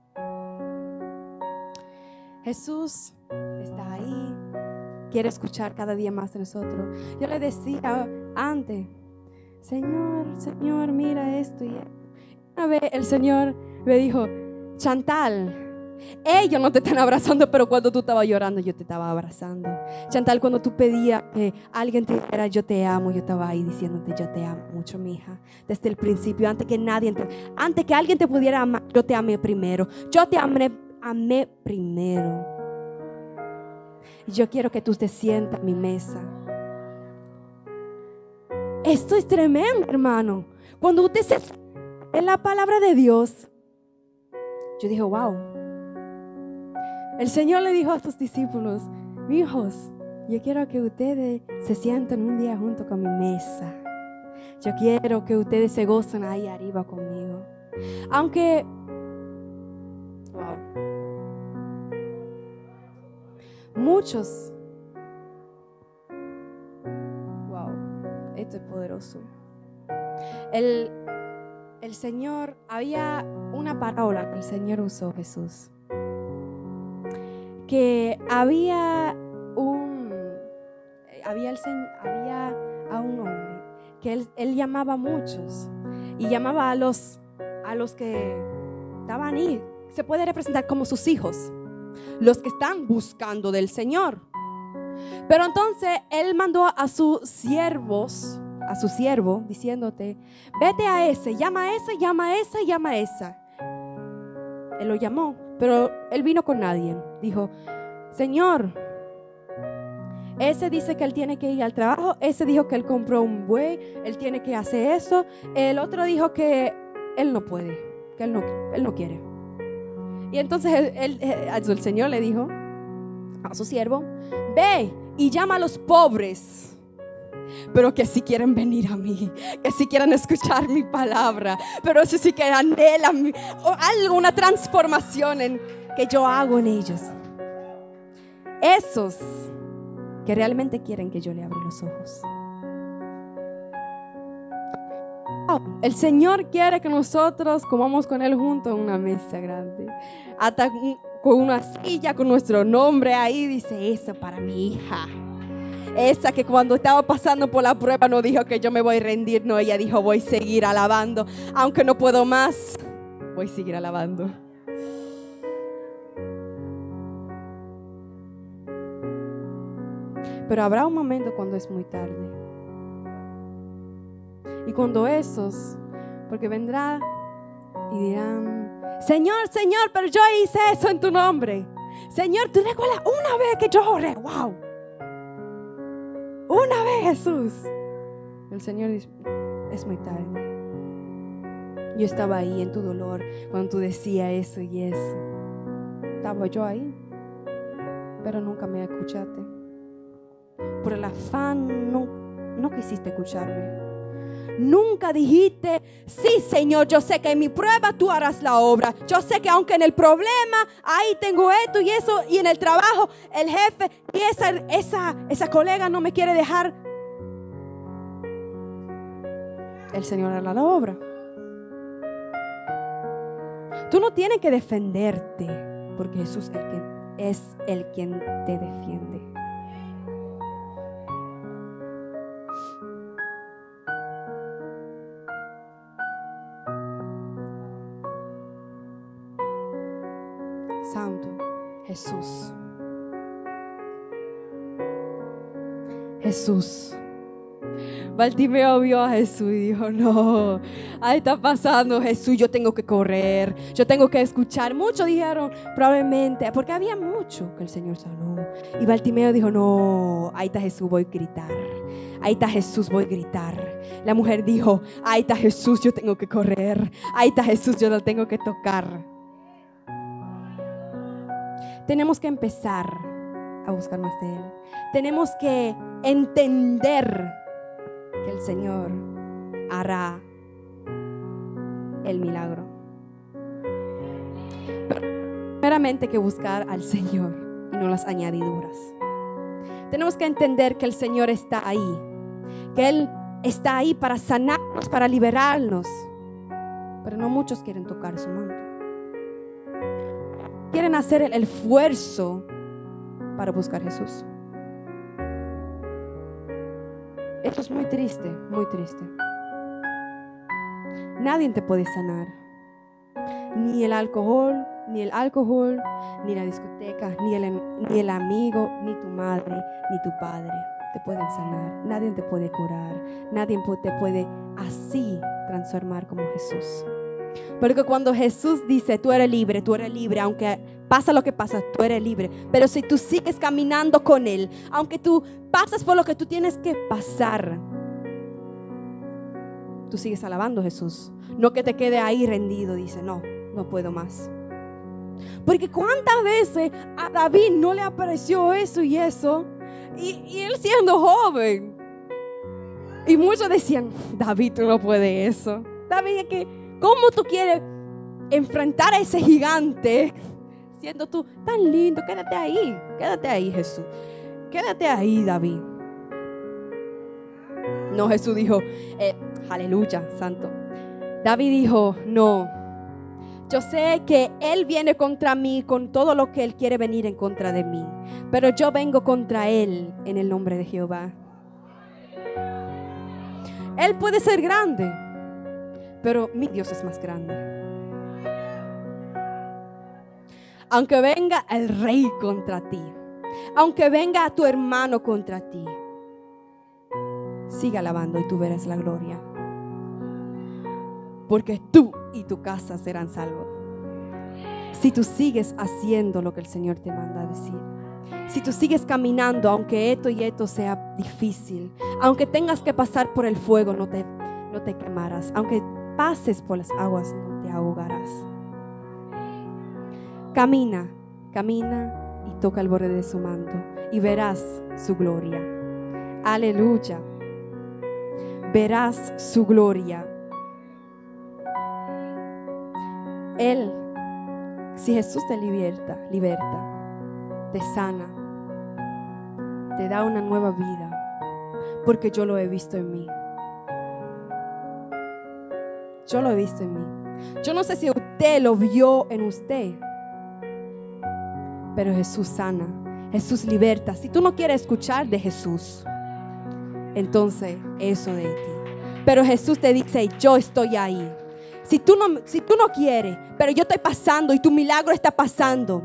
Jesús está ahí, quiere escuchar cada día más de nosotros. Yo le decía antes, Señor, Señor, mira esto y esto. Una vez el Señor me dijo, Chantal, ellos no te están abrazando, pero cuando tú estabas llorando, yo te estaba abrazando. Chantal, cuando tú pedías que alguien te dijera, yo te amo, yo estaba ahí diciéndote, yo te amo mucho, mi hija. Desde el principio, antes que nadie, te, antes que alguien te pudiera amar, yo te amé primero. Yo te amé, amé primero. Y yo quiero que tú te sientas a mi mesa. Esto es tremendo, hermano. Cuando usted se en la palabra de Dios, yo dije, wow. El Señor le dijo a sus discípulos, hijos, yo quiero que ustedes se sienten un día junto con mi mesa. Yo quiero que ustedes se gocen ahí arriba conmigo. Aunque, wow, muchos, wow, esto es poderoso. El, el Señor, había una parábola que el Señor usó, Jesús, que había un, había, el, había a un hombre que él, él llamaba a muchos y llamaba a los, a los que estaban ahí, se puede representar como sus hijos, los que están buscando del Señor. Pero entonces él mandó a sus siervos, a su siervo, diciéndote, vete a ese, llama a ese, llama a esa, llama a esa. Él lo llamó, pero él vino con nadie. Dijo, Señor, ese dice que él tiene que ir al trabajo, ese dijo que él compró un buey, él tiene que hacer eso, el otro dijo que él no puede, que él no, él no quiere. Y entonces él, él, el Señor le dijo a su siervo, ve y llama a los pobres, pero que si quieren venir a mí, que si quieren escuchar mi palabra, pero si, si que anhelan alguna transformación en, que yo hago en ellos. Esos que realmente quieren que yo le abra los ojos. Oh, el Señor quiere que nosotros comamos con Él juntos en una mesa grande, hasta con una silla con nuestro nombre ahí. Dice, eso para mi hija, esa que cuando estaba pasando por la prueba no dijo que yo me voy a rendir, no, ella dijo, voy a seguir alabando, aunque no puedo más, voy a seguir alabando. Pero habrá un momento cuando es muy tarde. Y cuando esos, porque vendrá y dirán, Señor, Señor, pero yo hice eso en tu nombre. Señor, ¿tú recuerdas una vez que yo oré? Wow. Una vez, Jesús. El Señor dice, es muy tarde. Yo estaba ahí en tu dolor cuando tú decías eso y eso. Estaba yo ahí, pero nunca me escuchaste. Por el afán no, no quisiste escucharme. Nunca dijiste, sí, Señor, yo sé que en mi prueba tú harás la obra. Yo sé que aunque en el problema, ahí tengo esto y eso, y en el trabajo, el jefe y esa, esa, esa colega no me quiere dejar. El Señor hará la obra. Tú no tienes que defenderte, porque Jesús es el que, es el quien te defiende. Santo Jesús. Jesús. Bartimeo vio a Jesús y dijo, no, ahí está pasando Jesús, yo tengo que correr, yo tengo que escuchar. Muchos dijeron, probablemente, porque había mucho que el Señor sanó. Y Bartimeo dijo, no, ahí está Jesús, voy a gritar. Ahí está Jesús, voy a gritar. La mujer dijo, ahí está Jesús, yo tengo que correr. Ahí está Jesús, yo lo tengo que tocar. Tenemos que empezar a buscar más de Él. Tenemos que entender que el Señor hará el milagro. Pero primeramente que buscar al Señor y no las añadiduras. Tenemos que entender que el Señor está ahí, que Él está ahí para sanarnos, para liberarnos. Pero no muchos quieren tocar su manto. Quieren hacer el esfuerzo para buscar a Jesús. Esto es muy triste, muy triste. Nadie te puede sanar. Ni el alcohol, ni el alcohol, ni la discoteca, ni el, ni el amigo, ni tu madre, ni tu padre te pueden sanar. Nadie te puede curar. Nadie te puede así transformar como Jesús. Porque cuando Jesús dice, tú eres libre, tú eres libre, aunque pasa lo que pasa, tú eres libre. Pero si tú sigues caminando con Él, aunque tú pasas por lo que tú tienes que pasar, tú sigues alabando a Jesús. No que te quede ahí rendido, dice, no, no puedo más. Porque cuántas veces a David no le apareció eso y eso, y, y él siendo joven. Y muchos decían, David, tú no puedes eso. David, que ¿cómo tú quieres enfrentar a ese gigante siendo tú tan lindo? Quédate ahí, quédate ahí, Jesús. Quédate ahí, David. No, Jesús dijo, eh, aleluya, santo. David dijo, no. Yo sé que Él viene contra mí con todo lo que Él quiere venir en contra de mí. Pero yo vengo contra Él en el nombre de Jehová. Él puede ser grande, pero mi Dios es más grande. Aunque venga el rey contra ti, aunque venga tu hermano contra ti, sigue alabando y tú verás la gloria. Porque tú y tu casa serán salvos. Si tú sigues haciendo lo que el Señor te manda a decir. Si tú sigues caminando, aunque esto y esto sea difícil, aunque tengas que pasar por el fuego, no te, no te quemarás. Aunque pases por las aguas, no te ahogarás. Camina, camina y toca el borde de su manto y verás su gloria. Aleluya. Verás su gloria. Él, si Jesús te liberta, liberta, te sana, te da una nueva vida, porque yo lo he visto en mí. Yo lo he visto en mí. Yo no sé si usted lo vio en usted, pero Jesús sana, Jesús liberta. Si tú no quieres escuchar de Jesús, entonces eso de ti. Pero Jesús te dice, yo estoy ahí. Si tú no, si tú no quieres, pero yo estoy pasando y tu milagro está pasando.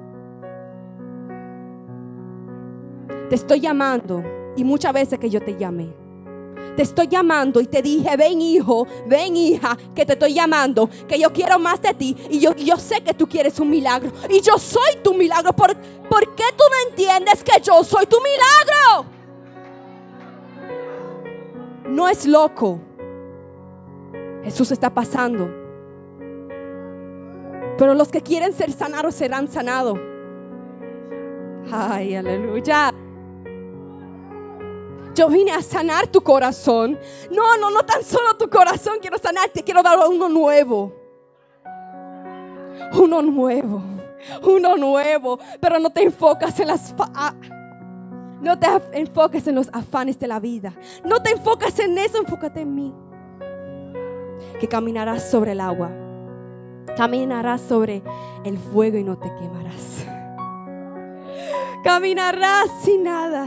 Te estoy llamando y muchas veces que yo te llamé. Te estoy llamando y te dije, ven hijo, ven hija, que te estoy llamando, que yo quiero más de ti y yo, y yo sé que tú quieres un milagro y yo soy tu milagro. ¿Por, ¿por qué tú no entiendes que yo soy tu milagro? No es loco. Jesús está pasando. Pero los que quieren ser sanados serán sanados. Ay, aleluya. Yo vine a sanar tu corazón. No, no, no tan solo tu corazón quiero sanarte, quiero dar uno nuevo. Uno nuevo. Uno nuevo. Pero no te enfocas en las fa- no te enfoques en los afanes de la vida. No te enfocas en eso, enfócate en mí. Que caminarás sobre el agua. Caminarás sobre el fuego y no te quemarás. Caminarás sin nada.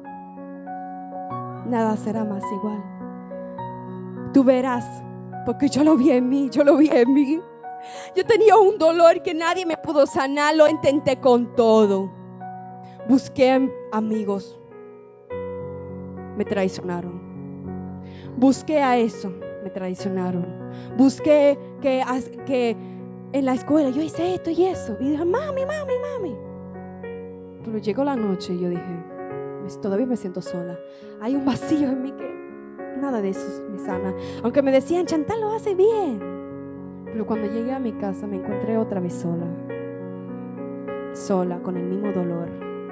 Nada será más igual. Tú verás, porque yo lo vi en mí, yo lo vi en mí. Yo tenía un dolor que nadie me pudo sanar, lo intenté con todo. Busqué amigos, me traicionaron. Busqué a eso, me traicionaron. Busqué que, que en la escuela yo hice esto y eso. Y dije, mami, mami, mami. Pero llegó la noche y yo dije, todavía me siento sola. Hay un vacío en mí que nada de eso me sana. Aunque me decían, Chantal lo hace bien. Pero cuando llegué a mi casa me encontré otra vez sola. Sola, con el mismo dolor.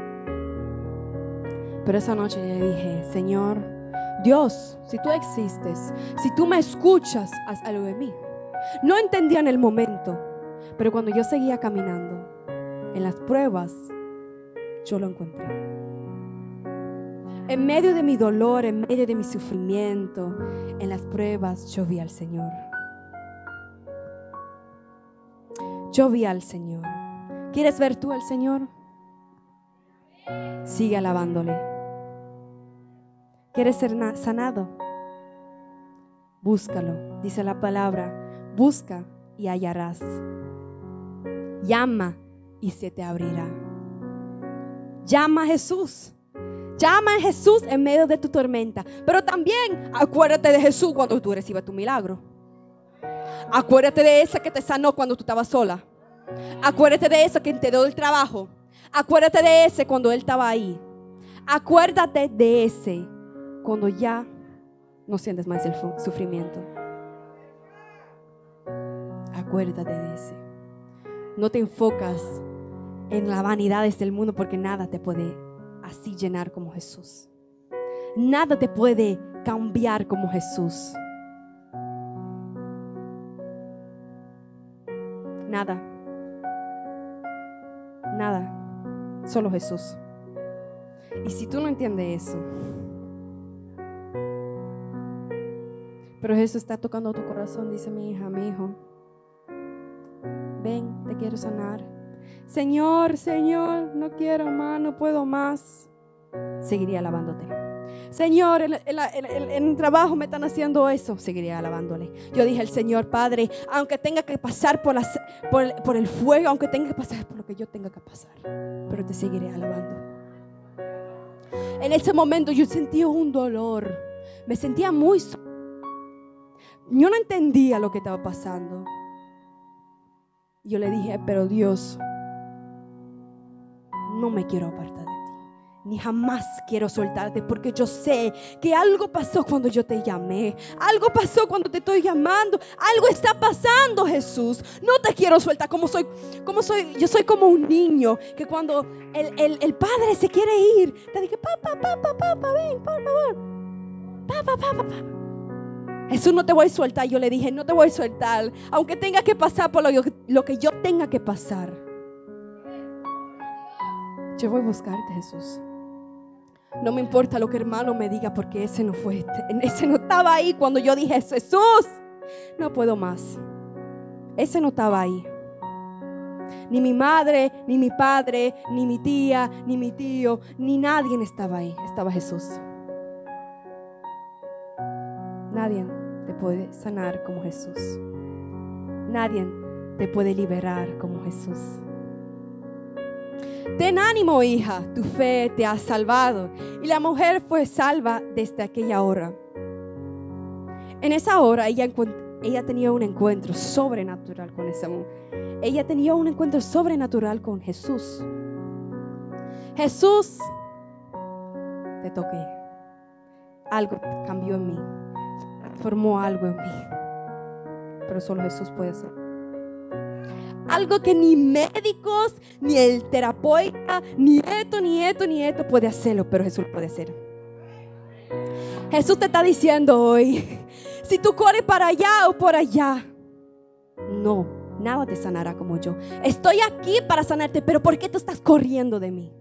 Pero esa noche yo dije, Señor, Dios, si tú existes, si tú me escuchas, haz algo de mí. No entendía en el momento, pero cuando yo seguía caminando, en las pruebas, yo lo encontré. En medio de mi dolor, en medio de mi sufrimiento, en las pruebas, yo vi al Señor. Yo vi al Señor. ¿Quieres ver tú al Señor? Sigue alabándole. ¿Quieres ser sanado? Búscalo. Dice la palabra, busca y hallarás. Llama y se te abrirá. Llama a Jesús. Llama a Jesús en medio de tu tormenta. Pero también acuérdate de Jesús cuando tú recibas tu milagro. Acuérdate de ese que te sanó cuando tú estabas sola. Acuérdate de ese que te dio el trabajo. Acuérdate de ese cuando Él estaba ahí. Acuérdate de ese cuando ya no sientes más el sufrimiento. acuérdate de ese. No te enfocas en las vanidades del mundo, porque nada te puede así llenar como Jesús. Nada te puede cambiar como Jesús. Nada. Nada. Solo Jesús. Y si tú no entiendes eso, pero Jesús está tocando tu corazón, dice mi hija, mi hijo, ven, te quiero sanar. Señor, Señor, no quiero más, no puedo más. Seguiría alabándote. Señor, en, en, en, en el trabajo me están haciendo eso. Seguiría alabándole. Yo dije al Señor, Padre, aunque tenga que pasar por, las, por, por el fuego, aunque tenga que pasar por lo que yo tenga que pasar, pero te seguiré alabando. En ese momento yo sentía un dolor. Me sentía muy sola. Yo no entendía lo que estaba pasando. Yo le dije, pero Dios, no me quiero apartar de ti, ni jamás quiero soltarte, porque yo sé que algo pasó cuando yo te llamé, algo pasó cuando te estoy llamando, algo está pasando, Jesús. No te quiero soltar. Como soy, como soy, yo soy como un niño que cuando el, el, el padre se quiere ir, te dice, papá, papá, papá, ven, por favor, papá, papá, papá. Jesús, no te voy a soltar. Yo le dije, no te voy a soltar, aunque tenga que pasar por lo, lo que yo tenga que pasar. Yo voy a buscarte, Jesús. No me importa lo que hermano me diga, porque ese no fue, ese no estaba ahí cuando yo dije, Jesús, no puedo más. Ese no estaba ahí. Ni mi madre, ni mi padre, ni mi tía, ni mi tío, ni nadie estaba ahí. Estaba Jesús. Nadie te puede sanar como Jesús. Nadie te puede liberar como Jesús. Ten ánimo, hija, tu fe te ha salvado. Y la mujer fue salva desde aquella hora. En esa hora ella, ella tenía un encuentro sobrenatural con ese mundo. Ella tenía un encuentro sobrenatural con Jesús. Jesús, te toqué. Algo cambió en mí. Formó algo en mí. Pero solo Jesús puede hacer. Algo que ni médicos, ni el terapeuta, ni esto, ni esto, ni esto puede hacerlo, pero Jesús puede hacer. Jesús te está diciendo hoy, si tú corres para allá o por allá, no, nada te sanará como yo. Estoy aquí para sanarte, pero ¿por qué tú estás corriendo de mí?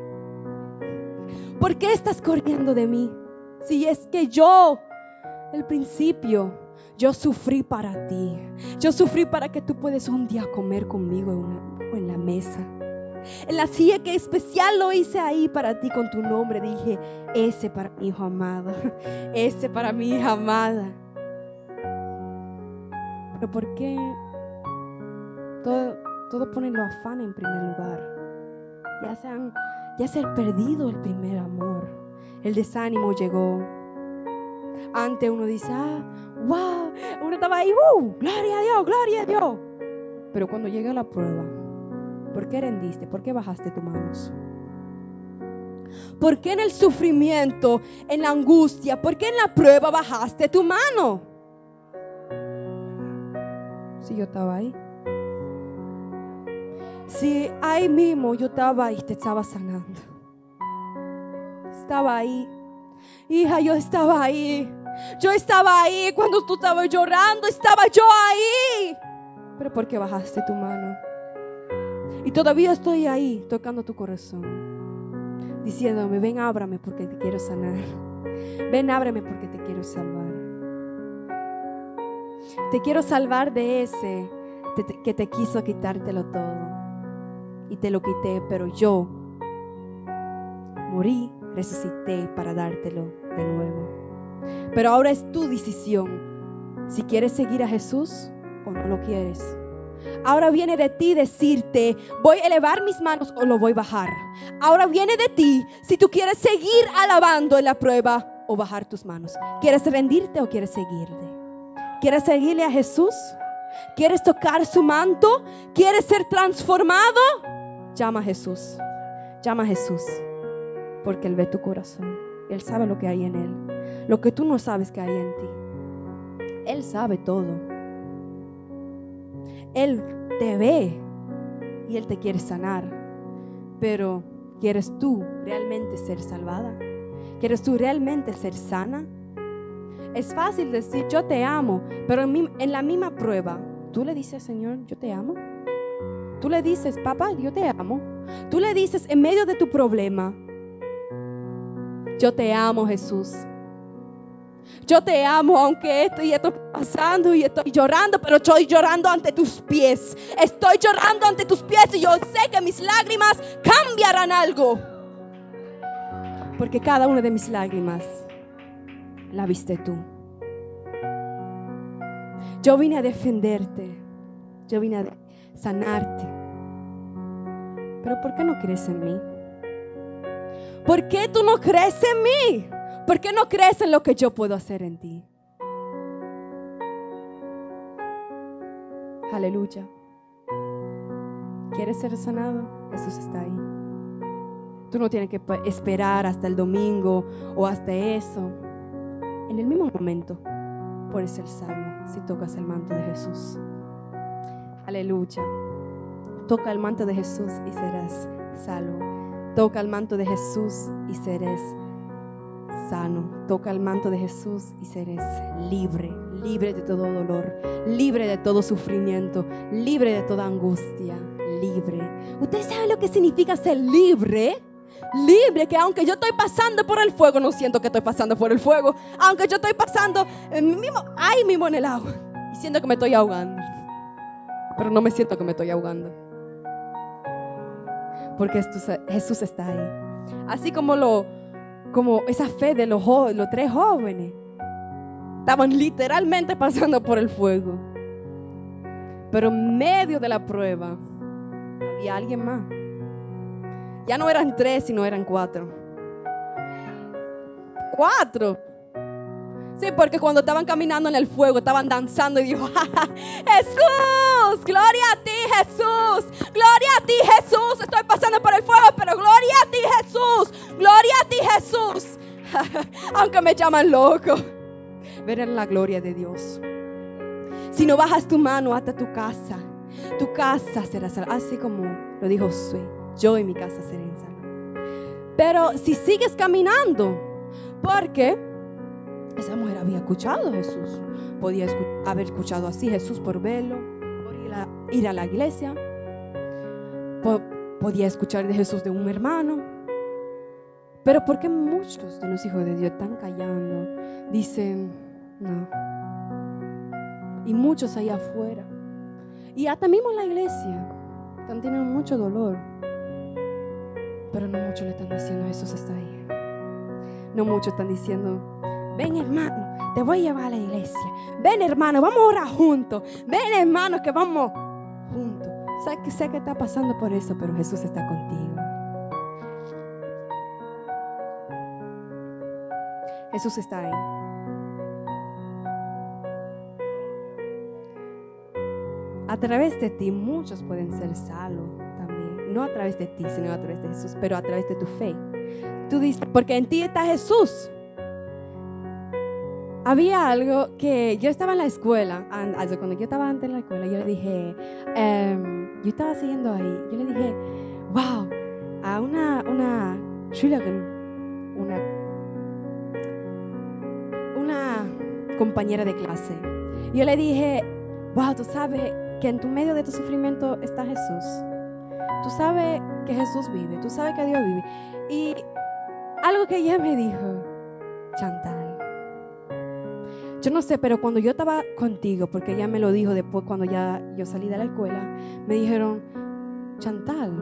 ¿Por qué estás corriendo de mí? Si es que yo, el principio, yo sufrí para ti. Yo sufrí para que tú puedas un día comer conmigo en, una, en la mesa. En la silla que especial lo hice ahí para ti con tu nombre. Dije, ese para mi hijo amado. Ese para mi hija amada. Pero ¿por qué todo, todo pone lo afán en primer lugar? Ya se han, ya se ha perdido el primer amor. El desánimo llegó. Antes uno dice, ah, wow, uno estaba ahí, uh, gloria a Dios, gloria a Dios. Pero cuando llega la prueba, ¿por qué rendiste? ¿Por qué bajaste tus manos? ¿Por qué en el sufrimiento, en la angustia, por qué en la prueba bajaste tu mano? Si yo estaba ahí. Si ahí mismo yo estaba ahí, te estaba sanando. Estaba ahí. Hija, yo estaba ahí. Yo estaba ahí cuando tú estabas llorando. Estaba yo ahí. Pero ¿por qué bajaste tu mano? Y todavía estoy ahí tocando tu corazón, diciéndome, ven, ábrame porque te quiero sanar. Ven, ábreme porque te quiero salvar. Te quiero salvar de ese que te quiso quitártelo todo. Y te lo quité, pero yo morí, resucité para dártelo de nuevo. Pero ahora es tu decisión si quieres seguir a Jesús o no lo quieres. Ahora viene de ti decirte, voy a elevar mis manos o lo voy a bajar. Ahora viene de ti si tú quieres seguir alabando en la prueba o bajar tus manos. ¿Quieres rendirte o quieres seguirle? ¿Quieres seguirle a Jesús? ¿Quieres tocar su manto? ¿Quieres ser transformado? Llama a Jesús. Llama a Jesús. Porque Él ve tu corazón. Él sabe lo que hay en Él. Lo que tú no sabes que hay en ti. Él sabe todo. Él te ve y Él te quiere sanar. Pero ¿quieres tú realmente ser salvada? ¿Quieres tú realmente ser sana? Es fácil decir yo te amo, pero en, mi, en la misma prueba, tú le dices, Señor, yo te amo. Tú le dices, papá, yo te amo. Tú le dices en medio de tu problema, yo te amo, Jesús. Yo te amo, aunque esto y esto está pasando y estoy llorando, pero estoy llorando ante tus pies. Estoy llorando ante tus pies y yo sé que mis lágrimas cambiarán algo. Porque cada una de mis lágrimas la viste tú. Yo vine a defenderte. Yo vine a sanarte. Pero ¿por qué no crees en mí? ¿Por qué tú no crees en mí? ¿Por qué no crees en lo que yo puedo hacer en ti? Aleluya. ¿Quieres ser sanado? Jesús está ahí. Tú no tienes que esperar hasta el domingo o hasta eso. En el mismo momento puedes ser salvo si tocas el manto de Jesús. Aleluya. Toca el manto de Jesús y serás salvo. Toca el manto de Jesús y serás sano. Toca el manto de Jesús y serás libre. Libre de todo dolor. Libre de todo sufrimiento. Libre de toda angustia. Libre. ¿Usted sabe lo que significa ser libre? Libre, que aunque yo estoy pasando por el fuego, no siento que estoy pasando por el fuego. Aunque yo estoy pasando en mismo, ahí mismo en el agua y siento que me estoy ahogando, pero no me siento que me estoy ahogando, porque Jesús está ahí. Así como, lo, como esa fe de los, los tres jóvenes estaban literalmente pasando por el fuego, pero en medio de la prueba había alguien más. Ya no eran tres, sino eran cuatro. Cuatro. Sí, porque cuando estaban caminando en el fuego, estaban danzando y dijo, ¡ja, ja! ¡Jesús! ¡Gloria a ti, Jesús! ¡Gloria a ti, Jesús! Estoy pasando por el fuego, pero ¡gloria a ti, Jesús! ¡Gloria a ti, Jesús! Aunque me llaman loco. Verán la gloria de Dios. Si no bajas tu mano hasta tu casa, tu casa será salva. Así como lo dijo Josué. Yo y mi casa seré salva. Pero si sigues caminando, porque esa mujer había escuchado a Jesús, podía escu- haber escuchado así Jesús por verlo, por ir a, ir a la iglesia, po- podía escuchar de Jesús de un hermano. Pero ¿por qué muchos de los hijos de Dios están callando? Dicen no. Y muchos allá afuera, y hasta mismo en la iglesia, están teniendo mucho dolor. Pero no muchos le están diciendo Jesús está ahí. No muchos están diciendo, ven hermano, te voy a llevar a la iglesia. Ven hermano, vamos a orar juntos. Ven hermano, que vamos juntos. Sé que, sé que está pasando por eso, pero Jesús está contigo. Jesús está ahí. A través de ti muchos pueden ser salvos. No a través de ti, sino a través de Jesús, pero a través de tu fe. Tú dices, porque en ti está Jesús. Había algo que yo estaba en la escuela, cuando yo estaba antes en la escuela, yo le dije, um, yo estaba siguiendo ahí, yo le dije, wow, a una, una, una, una compañera de clase. Yo le dije, wow, tú sabes que en tu medio de tu sufrimiento está Jesús. Tú sabes que Jesús vive, tú sabes que Dios vive. Y algo que ella me dijo, Chantal, yo no sé, pero cuando yo estaba contigo, porque ella me lo dijo después cuando ya yo salí de la escuela, me dijeron, Chantal,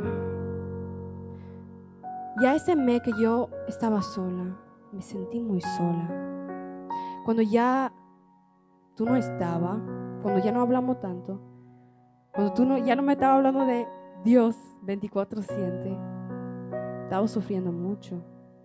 ya ese mes que yo estaba sola, me sentí muy sola. Cuando ya tú no estabas, cuando ya no hablamos tanto, cuando tú no, ya no me estabas hablando de Dios veinticuatro siete, estaba sufriendo mucho.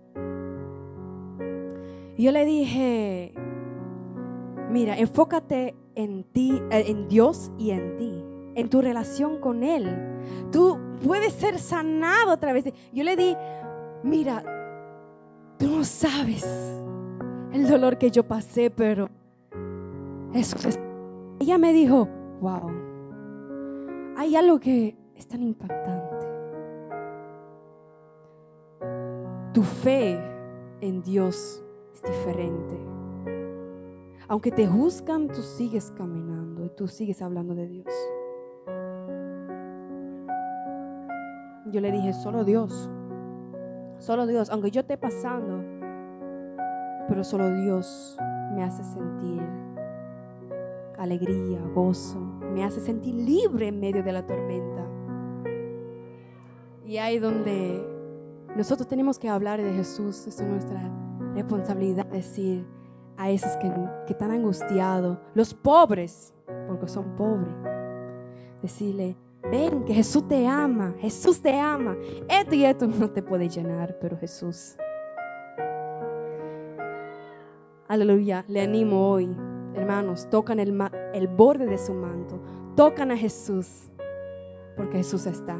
Y yo le dije, mira, enfócate en ti, en Dios y en ti, en tu relación con Él. Tú puedes ser sanado a través de... Yo le di, mira, tú no sabes el dolor que yo pasé, pero eso es... Ella me dijo, wow, hay algo que es tan impactante. Tu fe en Dios es diferente. Aunque te juzgan, tú sigues caminando y tú sigues hablando de Dios. Yo le dije, solo Dios. Solo Dios, aunque yo esté pasando, pero solo Dios me hace sentir alegría, gozo, me hace sentir libre en medio de la tormenta. Y ahí donde nosotros tenemos que hablar de Jesús, es nuestra responsabilidad decir a esos que, que están angustiados, los pobres, porque son pobres, decirle, ven que Jesús te ama, Jesús te ama. Esto y esto no te puede llenar, pero Jesús. Aleluya, le animo hoy, hermanos, tocan el, el borde de su manto, tocan a Jesús, porque Jesús está.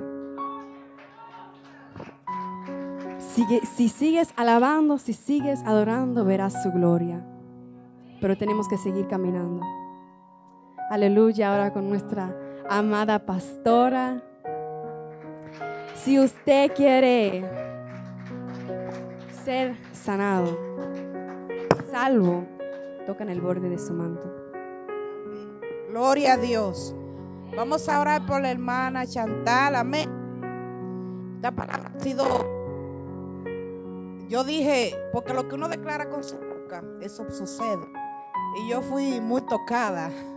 Sigue, si sigues alabando, si sigues adorando, verás su gloria. Pero tenemos que seguir caminando. Aleluya, ahora con nuestra amada pastora. Si usted quiere ser sanado, salvo, toca en el borde de su manto. Gloria a Dios. Vamos a orar por la hermana Chantal. Amén. Esta palabra ha sido, yo dije, porque lo que uno declara con su boca, eso sucede. Y yo fui muy tocada.